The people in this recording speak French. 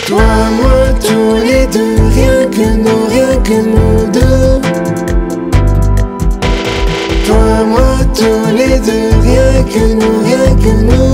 Toi, moi, tous les deux, rien que nous deux. Toi, moi, tous les deux, rien que nous